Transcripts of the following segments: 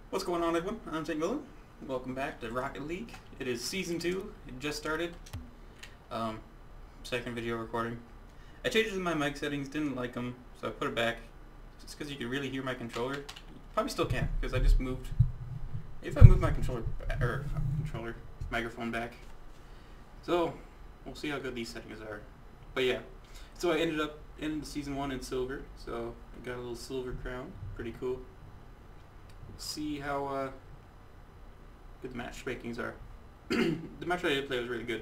What's going on, everyone? I'm SaintVillain. Welcome back to Rocket League. It is Season 2. It just started. Second video recording. I changed my mic settings, didn't like them, so I put it back. Just because you can really hear my controller. You probably still can't, because I just moved. If I move my microphone back. So, we'll see how good these settings are. But yeah, so I ended up in Season 1 in silver, so I got a little silver crown. Pretty cool. See how good the matchmakings are. The match I did play was really good.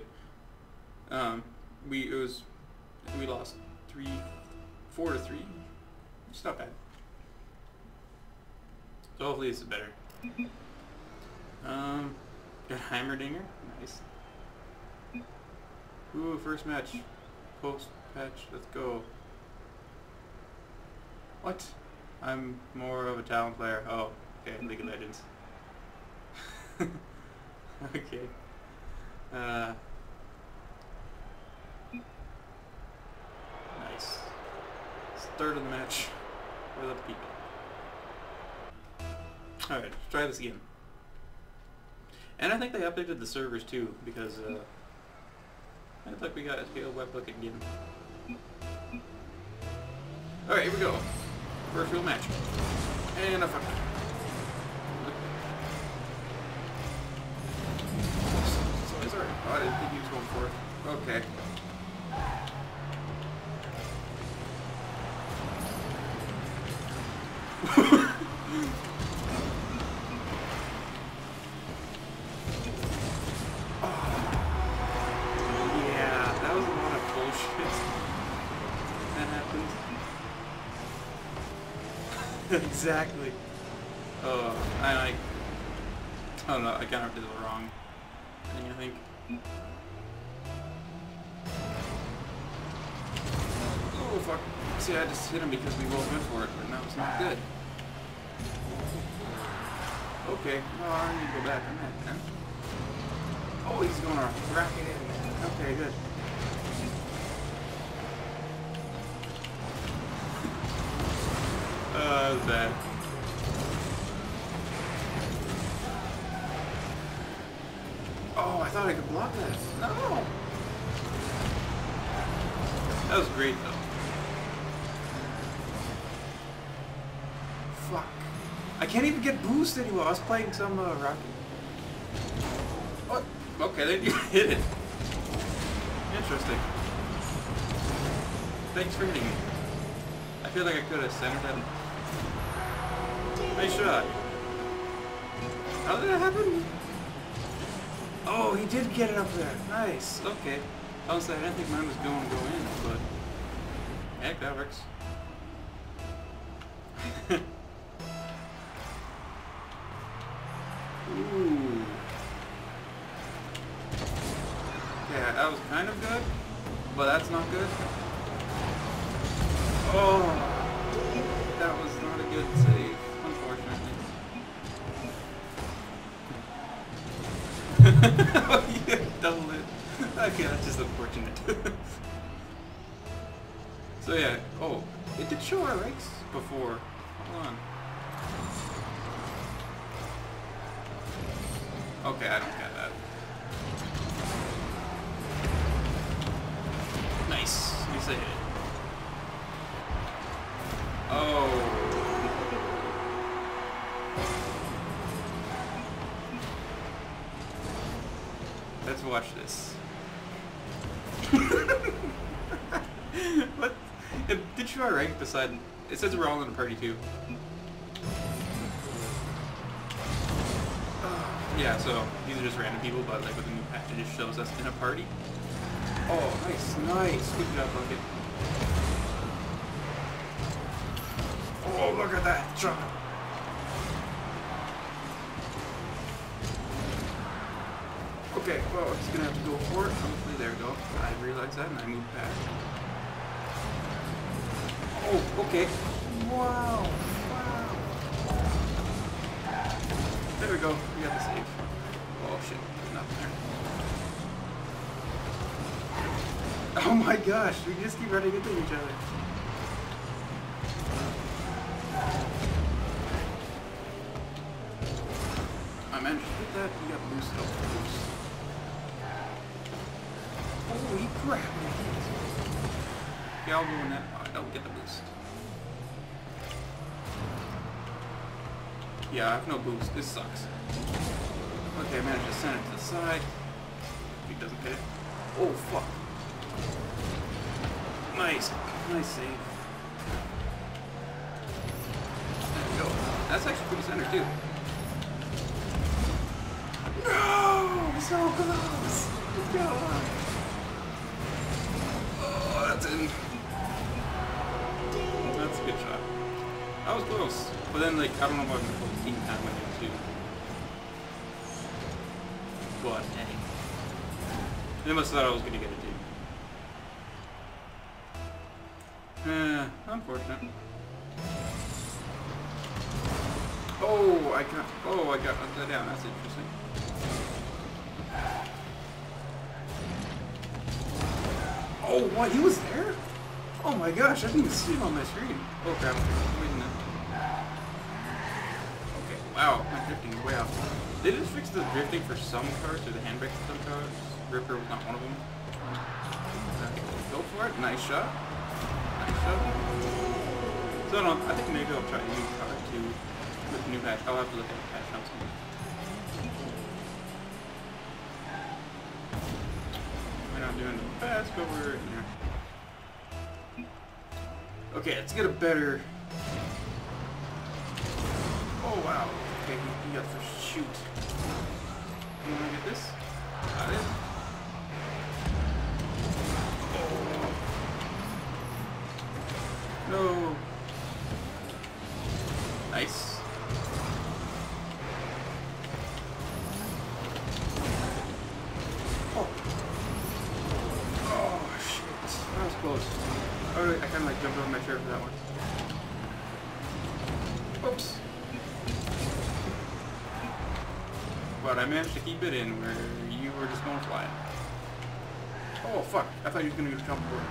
We lost 4-3. It's not bad. So hopefully this is better. Got Heimerdinger, nice. Ooh, first match, post patch. Let's go. What? I'm more of a talent player. Oh. Okay, League of Legends. Okay. Nice. Start of the match for the people. Alright, let's try this again. And I think they updated the servers too, because I think we got a scale webhook again. Alright, here we go. First real match. And a fuck. Oh, I didn't think he was going for it. Okay. Yeah, that was a lot of bullshit. That happens. Exactly. Oh, I don't know, I kind of did the wrong thing, I think. Oh fuck. See, I just hit him because we both went for it, but now it's not good. Okay, well, I need to go back on that then. Oh, he's gonna rack it in. Okay, good. That was bad. Oh, I thought I could block that. No! That was great, though. Fuck. I can't even get boost anymore. I was playing some rocket. What? Okay, then you hit it. Interesting. Thanks for hitting me. I feel like I could have centered that. Nice shot. How did that happen? Oh, he did get it up there. Nice. Okay. I was like, I didn't think mine was going to go in, but heck, that works. Ooh. Yeah, that was kind of good, but that's not good. Oh, that was not a good save, unfortunately. Oh, yeah, doubled it. Okay, that's just unfortunate. So yeah, oh, it did show our ranks before. Hold on. Okay, I don't get that. Nice. At least I hit it. Oh. Let's watch this. What? Did you rank beside? It says we're all in a party too. Yeah, so these are just random people, but like with the new patch, it just shows us in a party. Oh, nice, nice. Good job, Bucket. Oh, look at that jump. Okay, well, he's gonna have to go for it. Hopefully, there we go. I realized that and I moved back. Oh, okay. Wow. Wow. There we go. We got the save. Oh shit, there's nothing there. Oh my gosh, we just keep running into each other. managed to hit that. He got boosted up the boost. Holy crap! Yeah, I'll go in that. Oh, I don't get the boost. Yeah, I have no boost. This sucks. Okay, I managed to send it to the side. He doesn't hit it. Oh, fuck. Nice. Nice save. There we go. That's actually pretty center, too. No! So close! Let's go! Oh, that's in. That's a good shot. That was close. But then, like, I don't know if I'm going to pull the team that way, too. But, hey. They must have thought I was going to get it, too. Unfortunate. Oh, I got upside down. That's interesting. Oh, what? He was there? Oh my gosh, I didn't even see him on my screen. Oh crap. Okay, wow, my drifting is way off. They just fixed the drifting for some cars, or the handbrake for some cars. Ripper was not one of them. Go for it. Nice shot. Nice shot. So no, I think maybe I'll try a new car too with the new patch. I'll have to look at the patch notes. We're not doing the best, but we're in there. Okay, let's get a better. Oh wow. Okay, he got first shoot. You wanna get this? Got it. No. Nice. Oh. Oh shit. That was close. Oh, I kind of like jumped over my chair for that one. Oops. But I managed to keep it in where you were just going flying. Oh fuck. I thought you were going to jump over.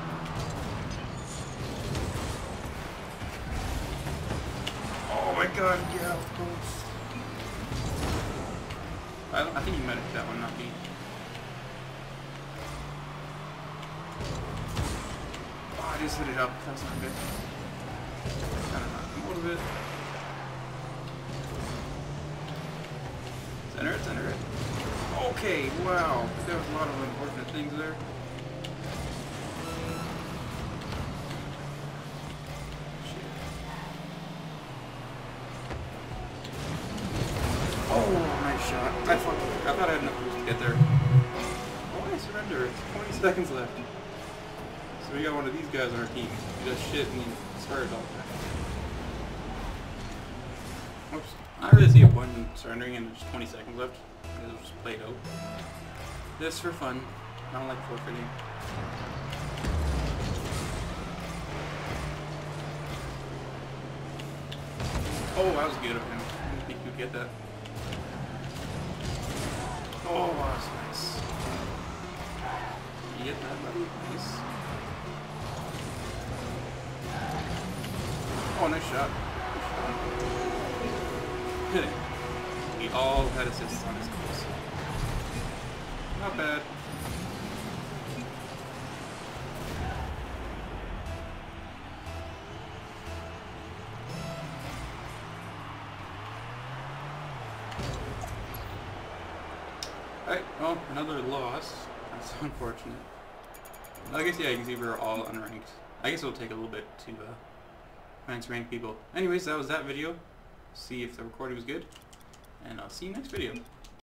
Oh my god, yeah, of course. I think you might have hit that one, not me. Oh, I just hit it up. That's not good. Kind of knocked him a little bit. Center it, center it. Okay, wow. There was a lot of unfortunate things there. Oh, nice shot. I thought I had enough boost to get there. Oh, I surrender. It's 20 seconds left. So we got one of these guys on our team. He does shit and he started all the time. Whoops. I don't really see a point in surrendering and there's 20 seconds left. I'll just play it out. This for fun. I don't like forfeiting. Oh, that was good of him. I didn't think you'd get that. Oh, that was nice. You get that, buddy? Nice. Oh, nice shot. Hit it. We all had assists on his goals. Not bad. Alright, well, another loss. That's unfortunate. I guess, yeah, you can see we're all unranked. I guess it'll take a little bit to find some ranked people. Anyways, that was that video. See if the recording was good. And I'll see you next video.